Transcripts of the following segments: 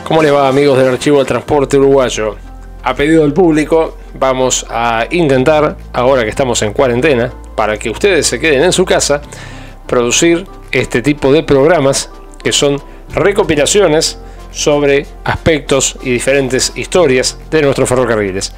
¿Cómo les va, amigos del Archivo del Transporte Uruguayo? A pedido del público vamos a intentar, ahora que estamos en cuarentena, para que ustedes se queden en su casa, producir este tipo de programas que son recopilaciones sobre aspectos y diferentes historias de nuestros ferrocarriles.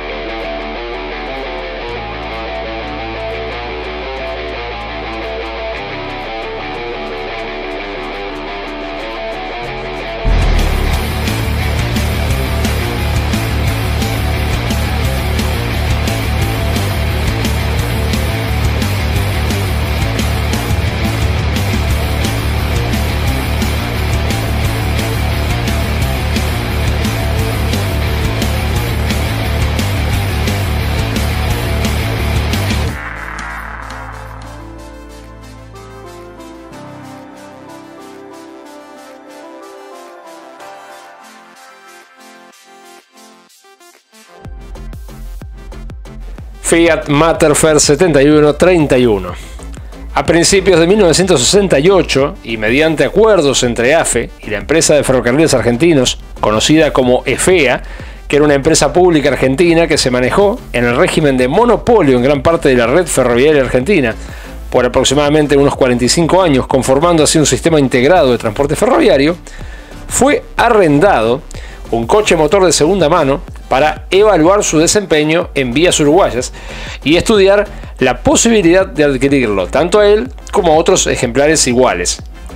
Fiat Matterford 7131. A principios de 1968, y mediante acuerdos entre AFE y la empresa de ferrocarriles argentinos, conocida como EFEA, que era una empresa pública argentina que se manejó en el régimen de monopolio en gran parte de la red ferroviaria argentina por aproximadamente unos 45 años, conformando así un sistema integrado de transporte ferroviario, fue arrendado un coche motor de segunda mano para evaluar su desempeño en vías uruguayas y estudiar la posibilidad de adquirirlo, tanto a él como a otros ejemplares iguales.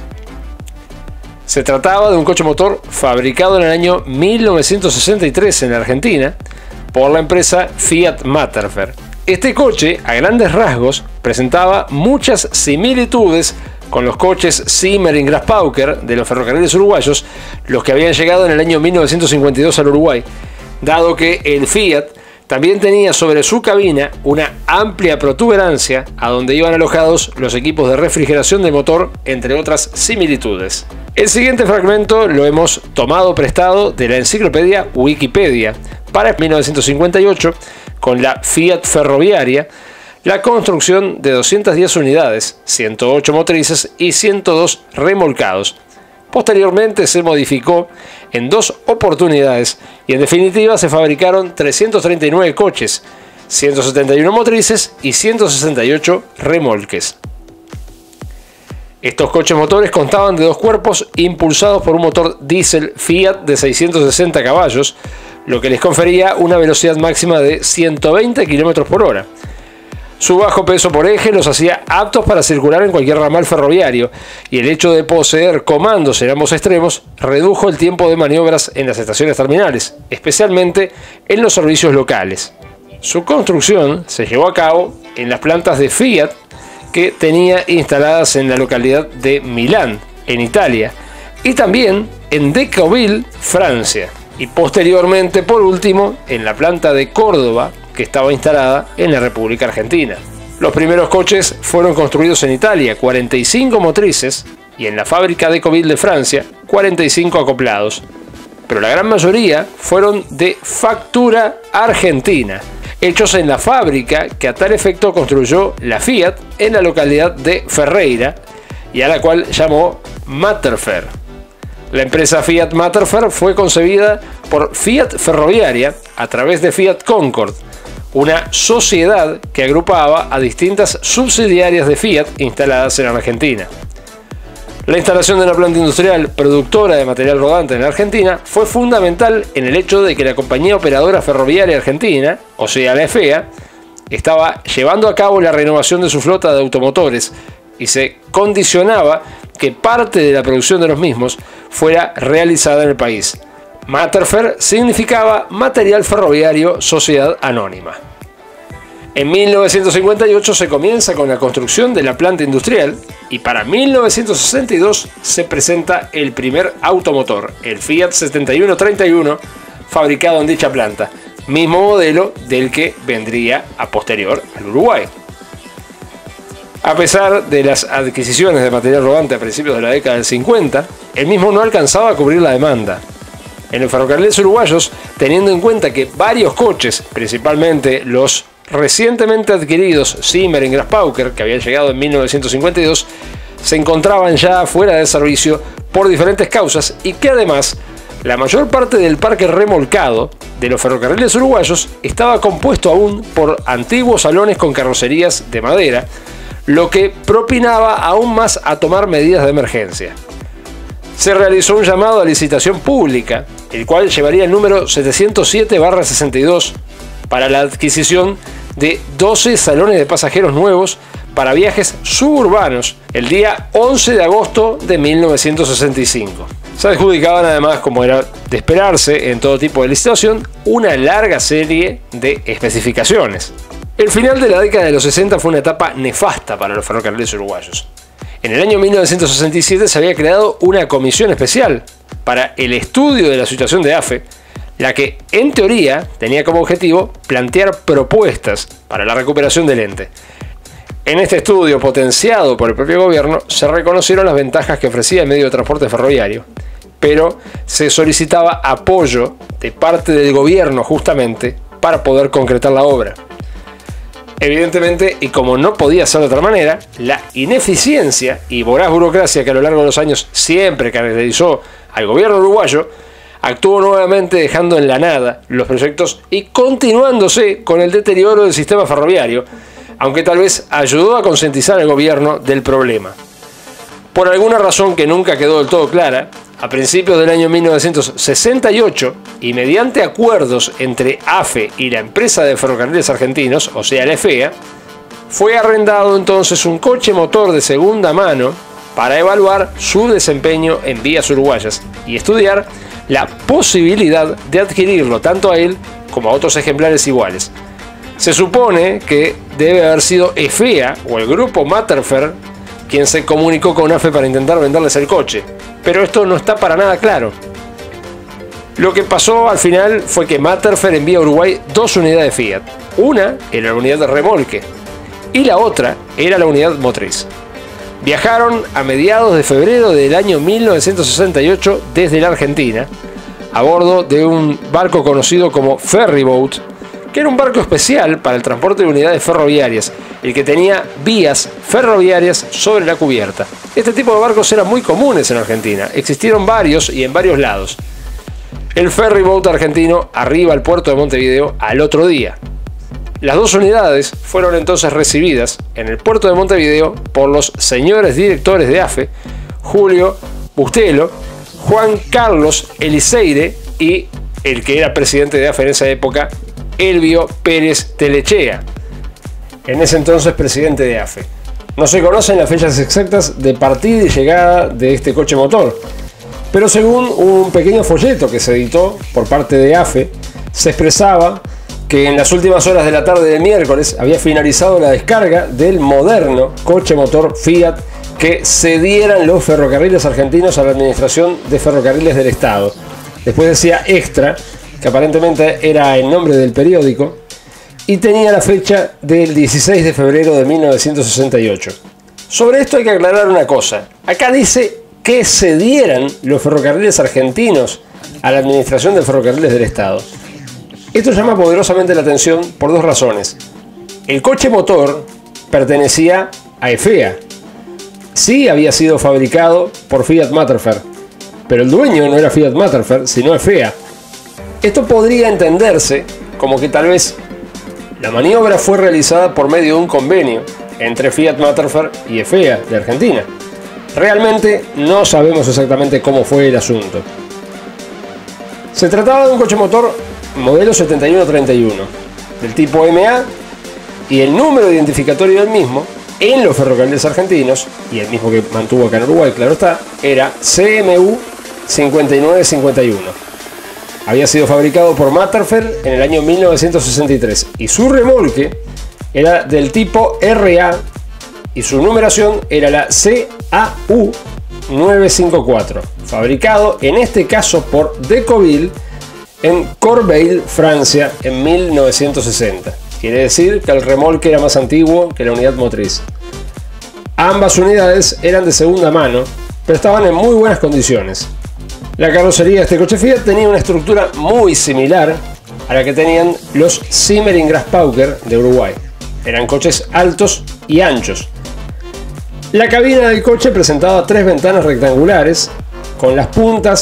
Se trataba de un coche motor fabricado en el año 1963 en Argentina por la empresa Fiat Matterford. Este coche, a grandes rasgos, presentaba muchas similitudes con los coches Zimmer y Grasspauker de los ferrocarriles uruguayos, los que habían llegado en el año 1952 al Uruguay, dado que el Fiat también tenía sobre su cabina una amplia protuberancia a donde iban alojados los equipos de refrigeración del motor, entre otras similitudes. El siguiente fragmento lo hemos tomado prestado de la enciclopedia Wikipedia para 1958, con la Fiat Ferroviaria, la construcción de 210 unidades, 108 motrices y 102 remolcados. Posteriormente se modificó en 2 oportunidades y en definitiva se fabricaron 339 coches, 171 motrices y 168 remolques. Estos coches motores constaban de 2 cuerpos impulsados por un motor diésel Fiat de 660 caballos, lo que les confería una velocidad máxima de 120 km por hora. Su bajo peso por eje los hacía aptos para circular en cualquier ramal ferroviario, y el hecho de poseer comandos en ambos extremos redujo el tiempo de maniobras en las estaciones terminales, especialmente en los servicios locales. Su construcción se llevó a cabo en las plantas de Fiat que tenía instaladas en la localidad de Milán, en Italia, y también en Decauville, Francia, y posteriormente, por último, en la planta de Córdoba, que estaba instalada en la República Argentina. Los primeros coches fueron construidos en Italia, 45 motrices, y en la fábrica de Decauville de Francia, 45 acoplados. Pero la gran mayoría fueron de factura argentina, hechos en la fábrica que a tal efecto construyó la Fiat en la localidad de Ferreira, y a la cual llamó Matterford. La empresa Fiat Matterford fue concebida por Fiat Ferroviaria a través de Fiat Concord, una sociedad que agrupaba a distintas subsidiarias de Fiat instaladas en Argentina. La instalación de una planta industrial productora de material rodante en Argentina fue fundamental en el hecho de que la compañía operadora ferroviaria argentina, o sea la EFEA, estaba llevando a cabo la renovación de su flota de automotores y se condicionaba que parte de la producción de los mismos fuera realizada en el país. Matterford significaba Material Ferroviario Sociedad Anónima. En 1958 se comienza con la construcción de la planta industrial y para 1962 se presenta el primer automotor, el Fiat 7131, fabricado en dicha planta, mismo modelo del que vendría a posterior al Uruguay. A pesar de las adquisiciones de material rodante a principios de la década del 50, el mismo no alcanzaba a cubrir la demanda. En los ferrocarriles uruguayos, teniendo en cuenta que varios coches, principalmente los recientemente adquiridos Zimmer y Grasspauker, que habían llegado en 1952, se encontraban ya fuera de servicio por diferentes causas y que además La mayor parte del parque remolcado de los ferrocarriles uruguayos estaba compuesto aún por antiguos salones con carrocerías de madera, lo que propinaba aún más a tomar medidas de emergencia. Se realizó un llamado a licitación pública, el cual llevaría el número 707/62 para la adquisición de 12 salones de pasajeros nuevos para viajes suburbanos el día 11 de agosto de 1965. Se adjudicaban además, como era de esperarse en todo tipo de licitación, una larga serie de especificaciones. El final de la década de los 60 fue una etapa nefasta para los ferrocarriles uruguayos. En el año 1967 se había creado una comisión especial para el estudio de la situación de AFE, la que, en teoría, tenía como objetivo plantear propuestas para la recuperación del ente. En este estudio, potenciado por el propio gobierno, se reconocieron las ventajas que ofrecía el medio de transporte ferroviario, pero se solicitaba apoyo de parte del gobierno justamente para poder concretar la obra. Evidentemente, y como no podía ser de otra manera, la ineficiencia y voraz burocracia que a lo largo de los años siempre caracterizó al gobierno uruguayo, actuó nuevamente dejando en la nada los proyectos y continuándose con el deterioro del sistema ferroviario, aunque tal vez ayudó a concientizar al gobierno del problema. Por alguna razón que nunca quedó del todo clara, a principios del año 1968, y mediante acuerdos entre AFE y la empresa de ferrocarriles argentinos, o sea la EFEA, fue arrendado entonces un coche motor de segunda mano para evaluar su desempeño en vías uruguayas y estudiar la posibilidad de adquirirlo tanto a él como a otros ejemplares iguales. Se supone que debe haber sido EFEA o el grupo Matterfer quien se comunicó con AFE para intentar venderles el coche, pero esto no está para nada claro. Lo que pasó al final fue que Matterfer envía a Uruguay 2 unidades Fiat. Una era la unidad de remolque y la otra era la unidad motriz. Viajaron a mediados de febrero del año 1968 desde la Argentina a bordo de un barco conocido como Ferry Boat, que era un barco especial para el transporte de unidades ferroviarias, el que tenía vías ferroviarias sobre la cubierta. Este tipo de barcos eran muy comunes en Argentina, existieron varios y en varios lados. El Ferry Boat argentino arriba al puerto de Montevideo al otro día. Las 2 unidades fueron entonces recibidas en el puerto de Montevideo por los señores directores de AFE, Julio Bustelo, Juan Carlos Eliseire y el que era presidente de AFE en esa época, Elvio Pérez Telechea, en ese entonces presidente de AFE. No se conocen las fechas exactas de partida y llegada de este coche motor, pero según un pequeño folleto que se editó por parte de AFE, se expresaba que en las últimas horas de la tarde del miércoles había finalizado la descarga del moderno coche motor Fiat que cedieran los ferrocarriles argentinos a la Administración de Ferrocarriles del Estado. Después decía Extra, que aparentemente era el nombre del periódico, y tenía la fecha del 16 de febrero de 1968. Sobre esto hay que aclarar una cosa. Acá dice que cedieran los ferrocarriles argentinos a la Administración de Ferrocarriles del Estado. Esto llama poderosamente la atención por 2 razones. El coche motor pertenecía a EFEA. Sí había sido fabricado por Fiat Matterfer, pero el dueño no era Fiat Matterfer, sino EFEA. Esto podría entenderse como que tal vez la maniobra fue realizada por medio de un convenio entre Fiat Matterfer y EFEA de Argentina. Realmente no sabemos exactamente cómo fue el asunto. Se trataba de un coche motor modelo 7131, del tipo MA, y el número identificatorio del mismo en los ferrocarriles argentinos, y el mismo que mantuvo acá en Uruguay, claro está, era CMU 5951. Había sido fabricado por Matterfer en el año 1963 y su remolque era del tipo RA y su numeración era la CAU 954, fabricado en este caso por Decoville en Corbeil, Francia, en 1960. Quiere decir que el remolque era más antiguo que la unidad motriz. Ambas unidades eran de segunda mano, pero estaban en muy buenas condiciones. La carrocería de este coche Fiat tenía una estructura muy similar a la que tenían los Simmering Grasspauker de Uruguay. Eran coches altos y anchos. La cabina del coche presentaba 3 ventanas rectangulares con las puntas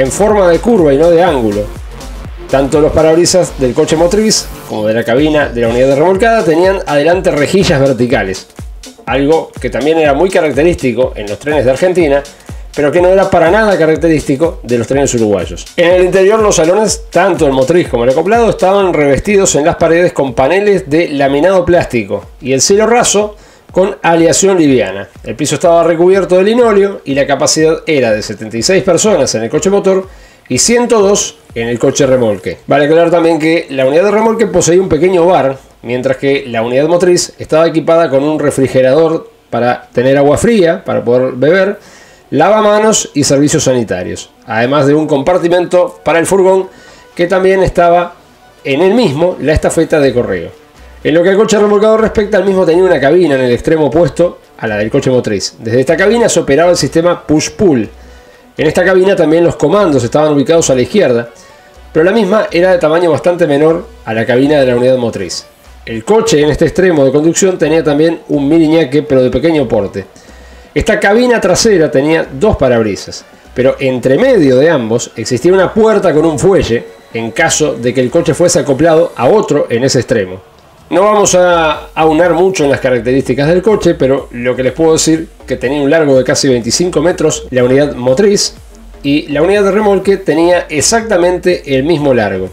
en forma de curva y no de ángulo. Tanto los parabrisas del coche motriz como de la cabina de la unidad de remolcada tenían adelante rejillas verticales, algo que también era muy característico en los trenes de Argentina, pero que no era para nada característico de los trenes uruguayos. En el interior, los salones, tanto el motriz como el acoplado, estaban revestidos en las paredes con paneles de laminado plástico y el cielo raso con aleación liviana. El piso estaba recubierto de linóleo y la capacidad era de 76 personas en el coche motor y 102 en el coche remolque. Vale aclarar también que la unidad de remolque poseía un pequeño bar, mientras que la unidad motriz estaba equipada con un refrigerador para tener agua fría, para poder beber, lavamanos y servicios sanitarios, además de un compartimento para el furgón que también estaba en el mismo la estafeta de correo. En lo que al coche remolcado respecta, el mismo tenía una cabina en el extremo opuesto a la del coche motriz. Desde esta cabina se operaba el sistema push-pull. En esta cabina también los comandos estaban ubicados a la izquierda, pero la misma era de tamaño bastante menor a la cabina de la unidad motriz. El coche en este extremo de conducción tenía también un mini ñaque, pero de pequeño porte. Esta cabina trasera tenía dos parabrisas, pero entre medio de ambos existía una puerta con un fuelle en caso de que el coche fuese acoplado a otro en ese extremo. No vamos a aunar mucho en las características del coche, pero lo que les puedo decir que tenía un largo de casi 25 metros la unidad motriz y la unidad de remolque tenía exactamente el mismo largo.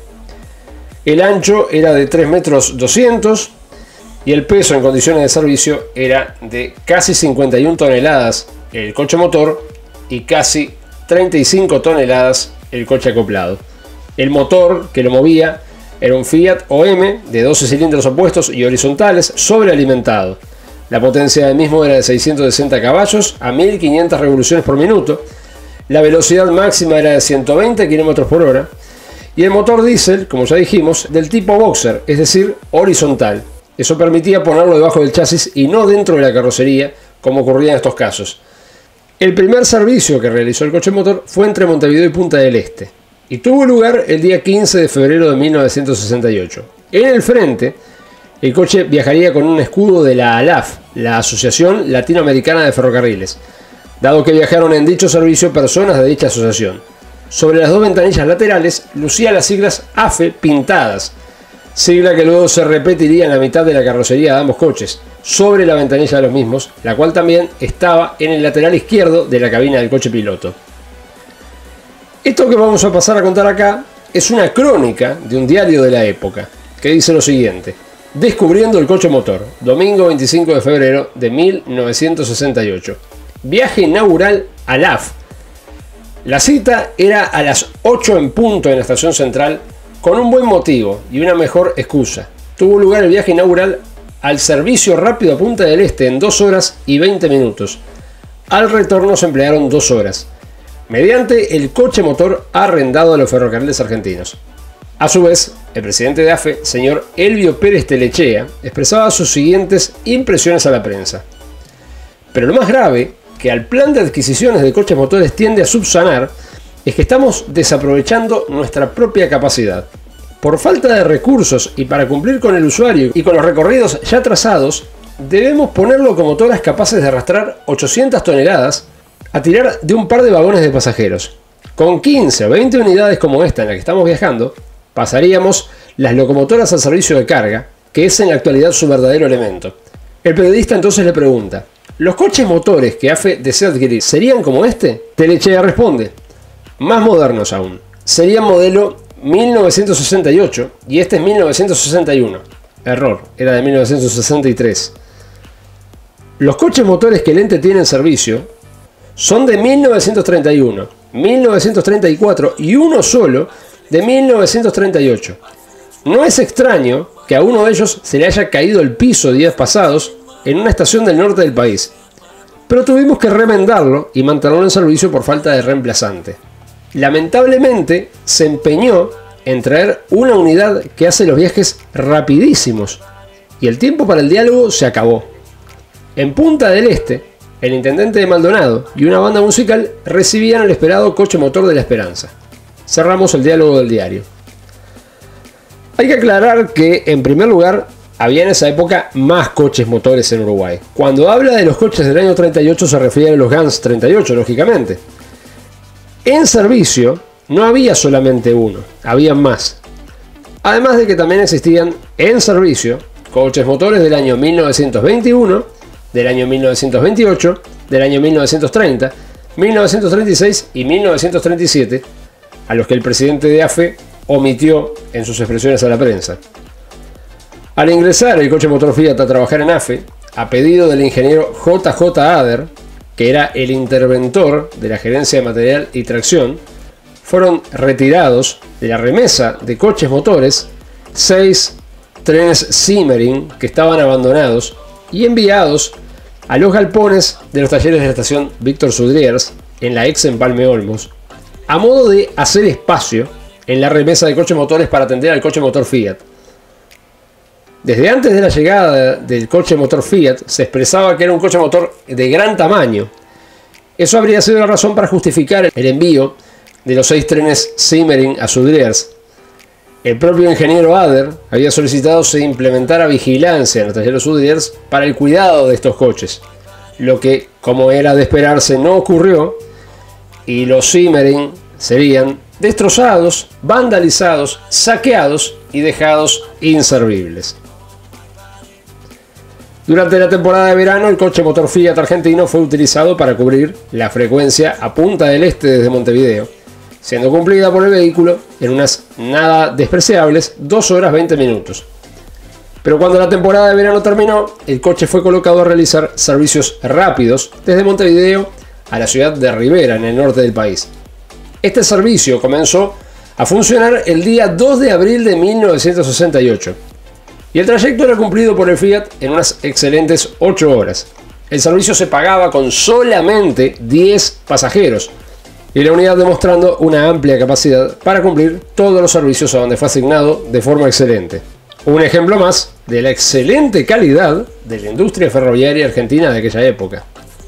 El ancho era de 3,2 metros y el peso en condiciones de servicio era de casi 51 toneladas el coche motor y casi 35 toneladas el coche acoplado. El motor que lo movía era un Fiat OM de 12 cilindros opuestos y horizontales sobrealimentado. La potencia del mismo era de 660 caballos a 1500 revoluciones por minuto. La velocidad máxima era de 120 km por hora. Y el motor diésel, como ya dijimos, del tipo boxer, es decir, horizontal. Eso permitía ponerlo debajo del chasis y no dentro de la carrocería, como ocurría en estos casos. El primer servicio que realizó el coche motor fue entre Montevideo y Punta del Este, y tuvo lugar el día 15 de febrero de 1968. En el frente, el coche viajaría con un escudo de la ALAF, la Asociación Latinoamericana de Ferrocarriles, dado que viajaron en dicho servicio personas de dicha asociación. Sobre las dos ventanillas laterales lucía las siglas AFE pintadas, sigla que luego se repetiría en la mitad de la carrocería de ambos coches, sobre la ventanilla de los mismos, la cual también estaba en el lateral izquierdo de la cabina del coche piloto. Esto que vamos a pasar a contar acá es una crónica de un diario de la época, que dice lo siguiente: descubriendo el coche motor, domingo 25 de febrero de 1968. Viaje inaugural a LAF. La cita era a las 8 en punto en la estación central, con un buen motivo y una mejor excusa. Tuvo lugar el viaje inaugural al servicio rápido a Punta del Este en 2 horas y 20 minutos. Al retorno se emplearon 2 horas, mediante el coche motor arrendado a los ferrocarriles argentinos. A su vez, el presidente de AFE, señor Elvio Pérez Telechea, expresaba sus siguientes impresiones a la prensa. Pero lo más grave, que al plan de adquisiciones de coches motores tiende a subsanar, es que estamos desaprovechando nuestra propia capacidad. Por falta de recursos y para cumplir con el usuario y con los recorridos ya trazados, debemos poner locomotoras capaces de arrastrar 800 toneladas a tirar de un par de vagones de pasajeros. Con 15 o 20 unidades como esta en la que estamos viajando, pasaríamos las locomotoras al servicio de carga, que es en la actualidad su verdadero elemento. El periodista entonces le pregunta: ¿los coches motores que AFE desea adquirir serían como este? Telechea responde: más modernos aún. Serían modelo 1968 y este es 1961. Error, era de 1963. Los coches motores que el ente tiene en servicio son de 1931, 1934 y uno solo de 1938. No es extraño que a uno de ellos se le haya caído el piso días pasados en una estación del norte del país, pero tuvimos que remendarlo y mantenerlo en servicio por falta de reemplazante. Lamentablemente se empeñó en traer una unidad que hace los viajes rapidísimos y el tiempo para el diálogo se acabó. En Punta del Este, el intendente de Maldonado y una banda musical recibían el esperado coche motor de la Esperanza. Cerramos el diálogo del diario. Hay que aclarar que, en primer lugar, había en esa época más coches motores en Uruguay. Cuando habla de los coches del año 38 se refiere a los Gans 38, lógicamente. En servicio no había solamente uno, había más. Además de que también existían en servicio coches motores del año 1921, del año 1928, del año 1930, 1936 y 1937, a los que el presidente de AFE omitió en sus expresiones a la prensa. Al ingresar el coche motor Fiat a trabajar en AFE, a pedido del ingeniero JJ Ader, que era el interventor de la gerencia de material y tracción, fueron retirados de la remesa de coches motores 6 trenes Simmering que estaban abandonados y enviados a los galpones de los talleres de la estación Víctor Sudriers en la ex Empalme Olmos, a modo de hacer espacio en la remesa de coches motores para atender al coche motor Fiat. Desde antes de la llegada del coche motor Fiat se expresaba que era un coche motor de gran tamaño. Eso habría sido la razón para justificar el envío de los 6 trenes Simmering a Sudriers. El propio ingeniero Ader había solicitado se implementara vigilancia en los talleres Sudriers para el cuidado de estos coches, lo que, como era de esperarse, no ocurrió, y los Simmering serían destrozados, vandalizados, saqueados y dejados inservibles. Durante la temporada de verano, el coche motor Fiat argentino fue utilizado para cubrir la frecuencia a Punta del Este desde Montevideo, siendo cumplida por el vehículo en unas nada despreciables 2 horas 20 minutos. Pero cuando la temporada de verano terminó, el coche fue colocado a realizar servicios rápidos desde Montevideo a la ciudad de Rivera, en el norte del país. Este servicio comenzó a funcionar el día 2 de abril de 1968. Y el trayecto era cumplido por el Fiat en unas excelentes 8 horas. El servicio se pagaba con solamente 10 pasajeros y la unidad demostrando una amplia capacidad para cumplir todos los servicios a donde fue asignado de forma excelente. Un ejemplo más de la excelente calidad de la industria ferroviaria argentina de aquella época.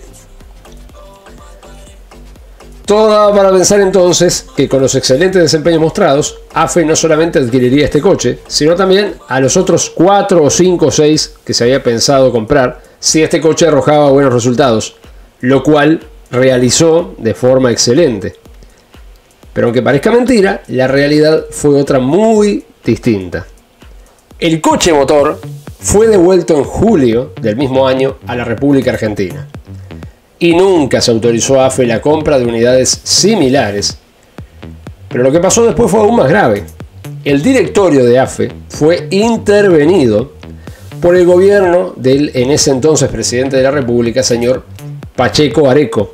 Todo daba para pensar entonces que con los excelentes desempeños mostrados, AFE no solamente adquiriría este coche, sino también a los otros 4 o 5 o 6 que se había pensado comprar si este coche arrojaba buenos resultados, lo cual realizó de forma excelente. Pero aunque parezca mentira, la realidad fue otra muy distinta. El coche motor fue devuelto en julio del mismo año a la República Argentina. Y nunca se autorizó a AFE la compra de unidades similares. Pero lo que pasó después fue aún más grave. El directorio de AFE fue intervenido por el gobierno del en ese entonces presidente de la República, señor Pacheco Areco.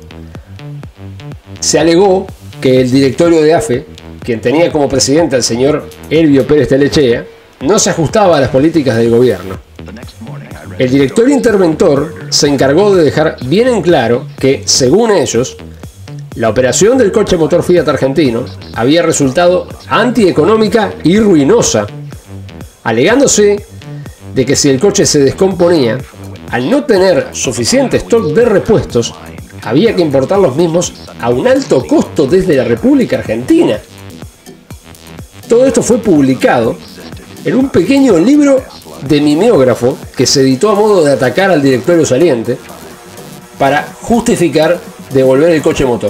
Se alegó que el directorio de AFE, quien tenía como presidente al señor Elvio Pérez Telechea, no se ajustaba a las políticas del gobierno. El director interventor se encargó de dejar bien en claro que, según ellos, la operación del coche motor Fiat argentino había resultado antieconómica y ruinosa, alegándose de que si el coche se descomponía, al no tener suficiente stock de repuestos, había que importar los mismos a un alto costo desde la República Argentina. Todo esto fue publicado en un pequeño libro de mimeógrafo que se editó a modo de atacar al directorio saliente para justificar devolver el coche motor.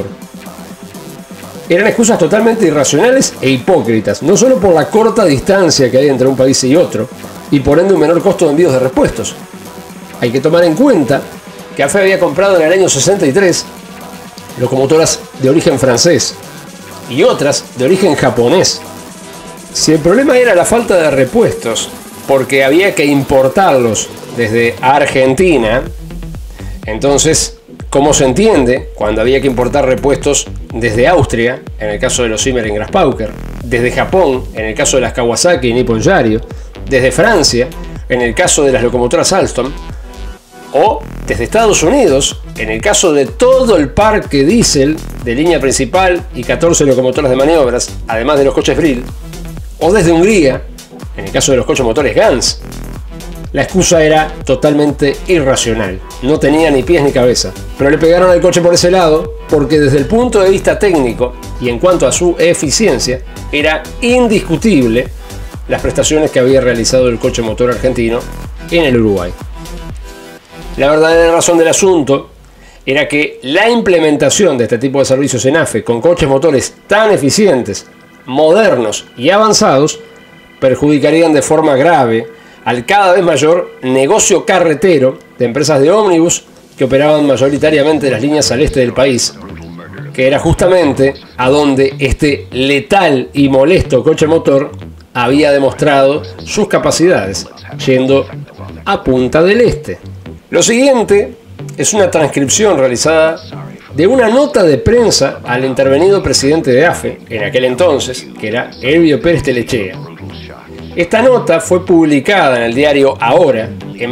Eran excusas totalmente irracionales e hipócritas, no solo por la corta distancia que hay entre un país y otro, y por ende un menor costo de envíos de repuestos. Hay que tomar en cuenta que AFE había comprado en el año 63 locomotoras de origen francés y otras de origen japonés. Si el problema era la falta de repuestos, porque había que importarlos desde Argentina, entonces, ¿cómo se entiende cuando había que importar repuestos desde Austria, en el caso de los Simmering Grasspauker, desde Japón, en el caso de las Kawasaki y Nippon Yario, desde Francia, en el caso de las locomotoras Alstom, o desde Estados Unidos, en el caso de todo el parque diésel de línea principal y 14 locomotoras de maniobras, además de los coches Brill, o desde Hungría, en el caso de los coches motores Gans? La excusa era totalmente irracional, no tenía ni pies ni cabeza, pero le pegaron al coche por ese lado porque desde el punto de vista técnico y en cuanto a su eficiencia era indiscutible las prestaciones que había realizado el coche motor argentino en el Uruguay. La verdadera razón del asunto era que la implementación de este tipo de servicios en AFE con coches motores tan eficientes, modernos y avanzados perjudicarían de forma grave al cada vez mayor negocio carretero de empresas de ómnibus que operaban mayoritariamente las líneas al este del país, que era justamente a donde este letal y molesto coche motor había demostrado sus capacidades, yendo a Punta del Este. Lo siguiente es una transcripción realizada de una nota de prensa al intervenido presidente de AFE, en aquel entonces, que era Elvio Pérez Telechea. Esta nota fue publicada en el diario Ahora en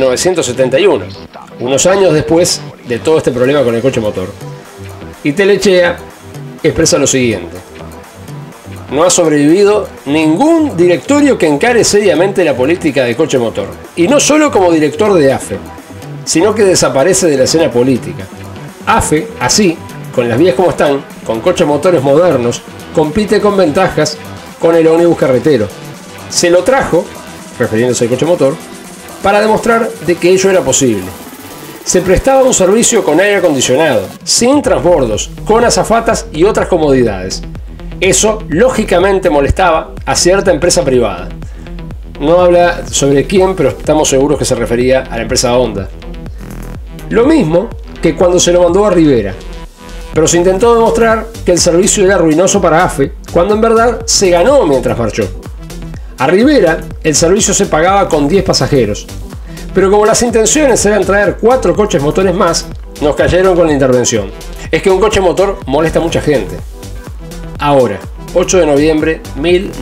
1971, unos años después de todo este problema con el coche motor. Y Telechea expresa lo siguiente: no ha sobrevivido ningún directorio que encare seriamente la política de coche motor, y no solo como director de AFE, sino que desaparece de la escena política. AFE, así, con las vías como están, con coches motores modernos, compite con ventajas con el ómnibus carretero. Se lo trajo, refiriéndose al coche motor, para demostrar de que ello era posible. Se prestaba un servicio con aire acondicionado, sin transbordos, con azafatas y otras comodidades. Eso, lógicamente, molestaba a cierta empresa privada. No habla sobre quién, pero estamos seguros que se refería a la empresa Honda. Lo mismo que cuando se lo mandó a Rivera, pero se intentó demostrar que el servicio era ruinoso para AFE, cuando en verdad se ganó mientras marchó. A Rivera el servicio se pagaba con 10 pasajeros, pero como las intenciones eran traer 4 coches motores más, nos cayeron con la intervención. Es que un coche motor molesta a mucha gente. Ahora, 8 de noviembre de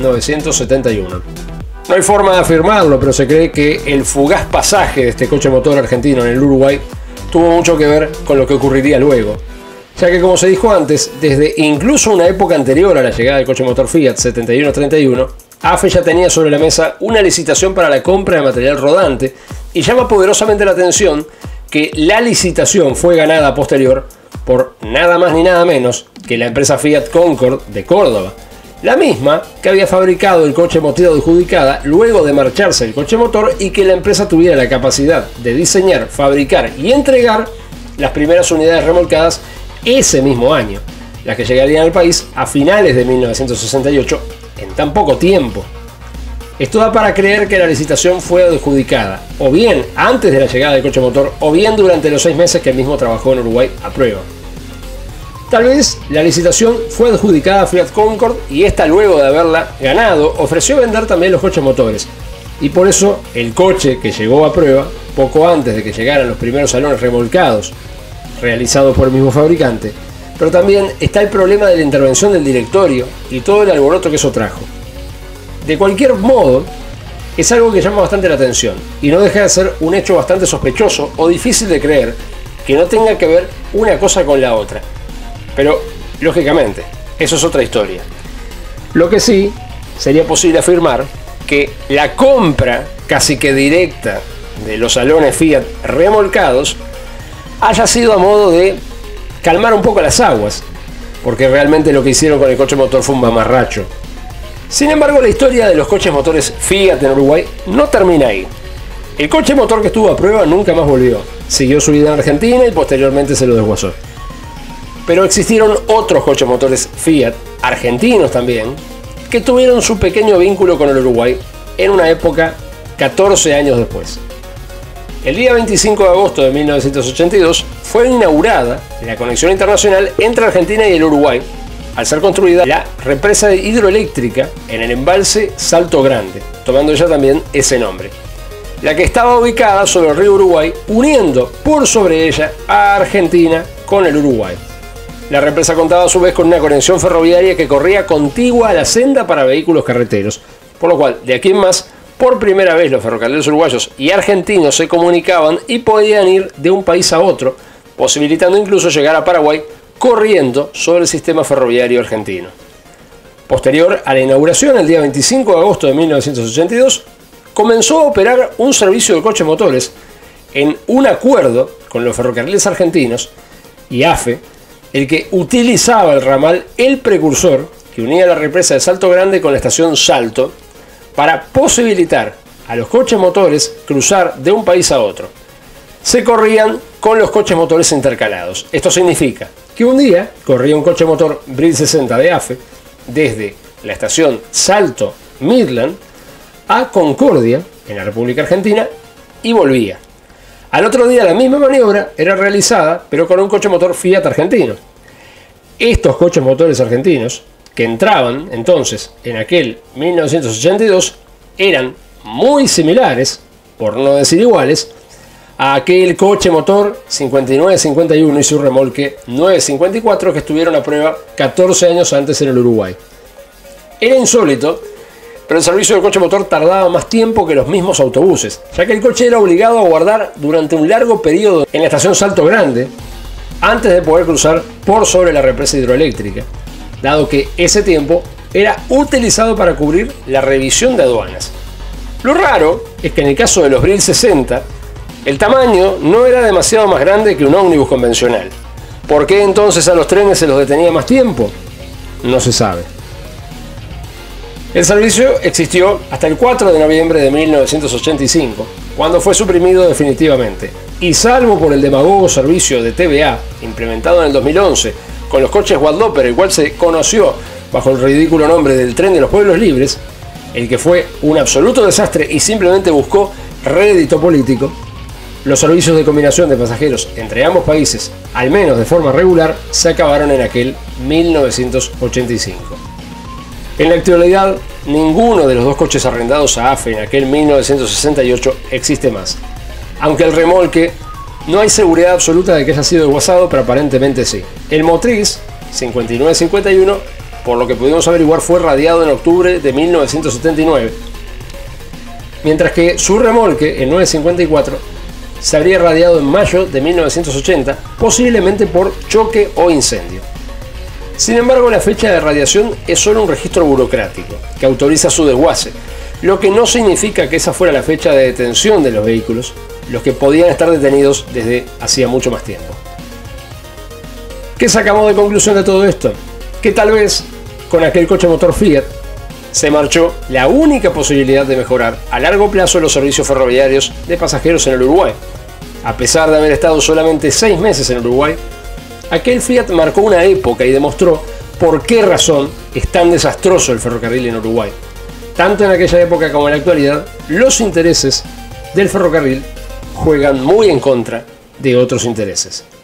1971. No hay forma de afirmarlo, pero se cree que el fugaz pasaje de este coche motor argentino en el Uruguay tuvo mucho que ver con lo que ocurriría luego, ya que, como se dijo antes, desde incluso una época anterior a la llegada del coche motor Fiat 7131, AFE ya tenía sobre la mesa una licitación para la compra de material rodante, y llama poderosamente la atención que la licitación fue ganada posterior por nada más ni nada menos que la empresa Fiat Concord de Córdoba, la misma que había fabricado el coche motriz adjudicada luego de marcharse el coche motor, y que la empresa tuviera la capacidad de diseñar, fabricar y entregar las primeras unidades remolcadas ese mismo año, las que llegarían al país a finales de 1968, en tan poco tiempo. Esto da para creer que la licitación fue adjudicada o bien antes de la llegada del coche motor o bien durante los 6 meses que el mismo trabajó en Uruguay a prueba. Tal vez la licitación fue adjudicada a Fiat Concord y esta, luego de haberla ganado, ofreció vender también los coches motores, y por eso el coche que llegó a prueba poco antes de que llegaran los primeros salones remolcados realizados por el mismo fabricante. Pero también está el problema de la intervención del directorio y todo el alboroto que eso trajo. De cualquier modo, es algo que llama bastante la atención y no deja de ser un hecho bastante sospechoso o difícil de creer que no tenga que ver una cosa con la otra. Pero, lógicamente, eso es otra historia. Lo que sí sería posible afirmar que la compra casi que directa de los salones Fiat remolcados haya sido a modo de calmar un poco las aguas, porque realmente lo que hicieron con el coche motor fue un mamarracho. Sin embargo, la historia de los coches motores Fiat en Uruguay no termina ahí. El coche motor que estuvo a prueba nunca más volvió, siguió su vida en Argentina y posteriormente se lo desguazó. Pero existieron otros coches motores Fiat, argentinos también, que tuvieron su pequeño vínculo con el Uruguay en una época 14 años después. El día 25 de agosto de 1982 fue inaugurada la conexión internacional entre Argentina y el Uruguay, al ser construida la represa hidroeléctrica en el embalse Salto Grande, tomando ella también ese nombre, la que estaba ubicada sobre el río Uruguay, uniendo por sobre ella a Argentina con el Uruguay. La represa contaba a su vez con una conexión ferroviaria que corría contigua a la senda para vehículos carreteros, por lo cual, de aquí en más, por primera vez los ferrocarriles uruguayos y argentinos se comunicaban y podían ir de un país a otro, posibilitando incluso llegar a Paraguay corriendo sobre el sistema ferroviario argentino. Posterior a la inauguración, el día 25 de agosto de 1982, comenzó a operar un servicio de coches motores en un acuerdo con los ferrocarriles argentinos y AFE, el que utilizaba el ramal El Precursor, que unía la represa de Salto Grande con la estación Salto, para posibilitar a los coches motores cruzar de un país a otro. se corrían con los coches motores intercalados. Esto significa que un día corría un coche motor Brill 60 de AFE desde la estación Salto Midland a Concordia, en la República Argentina, y volvía. Al otro día la misma maniobra era realizada, pero con un coche motor Fiat argentino. Estos coches motores argentinos, que entraban entonces en aquel 1982, eran muy similares, por no decir iguales, a aquel coche motor 5951 y su remolque 954 que estuvieron a prueba 14 años antes en el Uruguay. Era insólito, pero el servicio del coche motor tardaba más tiempo que los mismos autobuses, ya que el coche era obligado a guardar durante un largo periodo en la estación Salto Grande antes de poder cruzar por sobre la represa hidroeléctrica, dado que ese tiempo era utilizado para cubrir la revisión de aduanas. Lo raro es que en el caso de los Brill 60, el tamaño no era demasiado más grande que un ómnibus convencional. ¿Por qué entonces a los trenes se los detenía más tiempo? No se sabe. El servicio existió hasta el 4 de noviembre de 1985, cuando fue suprimido definitivamente. Y salvo por el demagogo servicio de TVA, implementado en el 2011, con los coches Wadloper, el cual se conoció bajo el ridículo nombre del Tren de los Pueblos Libres, el que fue un absoluto desastre y simplemente buscó rédito político, los servicios de combinación de pasajeros entre ambos países, al menos de forma regular, se acabaron en aquel 1985. En la actualidad, ninguno de los dos coches arrendados a AFE en aquel 1968 existe más. Aunque el remolque no hay seguridad absoluta de que haya sido desguazado, pero aparentemente sí. El motriz 5951, por lo que pudimos averiguar, fue radiado en octubre de 1979, mientras que su remolque, el 954, se habría radiado en mayo de 1980, posiblemente por choque o incendio. Sin embargo, la fecha de radiación es solo un registro burocrático que autoriza su desguace, lo que no significa que esa fuera la fecha de detención de los vehículos, los que podían estar detenidos desde hacía mucho más tiempo. ¿Qué sacamos de conclusión de todo esto? Que tal vez con aquel coche motor Fiat se marchó la única posibilidad de mejorar a largo plazo los servicios ferroviarios de pasajeros en el Uruguay. A pesar de haber estado solamente 6 meses en Uruguay, aquel Fiat marcó una época y demostró por qué razón es tan desastroso el ferrocarril en Uruguay. Tanto en aquella época como en la actualidad, los intereses del ferrocarril juegan muy en contra de otros intereses.